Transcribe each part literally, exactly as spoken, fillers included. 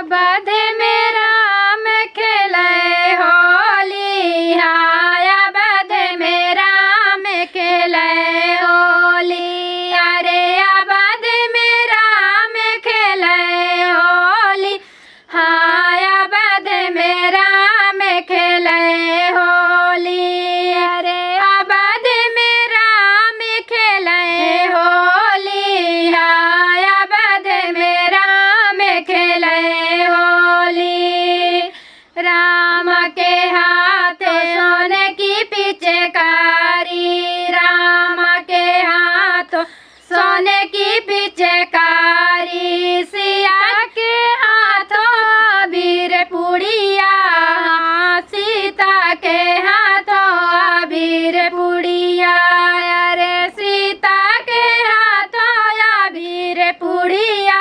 अवध में राम खेले होली, हाय अवध में राम खेले होली। अरे अवध में राम खेले होली, हाय अवध में राम खेले होली। अरे अवध में राम खेले होली, हाय अवध में राम खेले होली। राम के हाथ सोने की पिचकारी, राम के हाथ सोने की पिचकारी, सिया के हाथों अबीर पुड़िया, सीता के हाथों अबीर पुड़िया। अरे सीता के हाथों अबीर पुड़िया,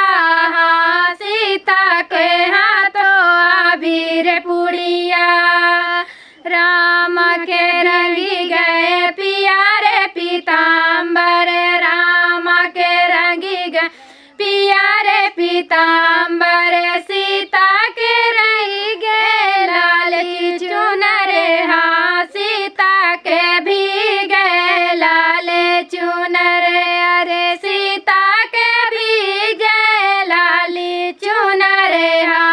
सीता के हाथों अबीर पुड़िया। राम के रंगी गए पियारे पीताम्बर, राम के रंगी गए पियारे पीताम्बर, सीता के रंगी गए लाल की चुनर, हाँ सीता के भी गए लाल चुनर। अरे सीता के भी गए लाल चुनर, हाँ